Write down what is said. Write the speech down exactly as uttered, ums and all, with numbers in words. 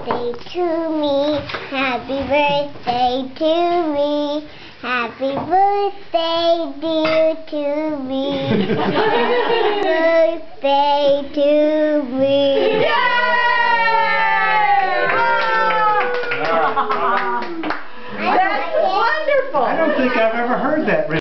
birthday to me. Happy birthday to me. Happy birthday, dear, to me. Happy birthday to me. Yay! That's wonderful. I don't think I've ever heard that.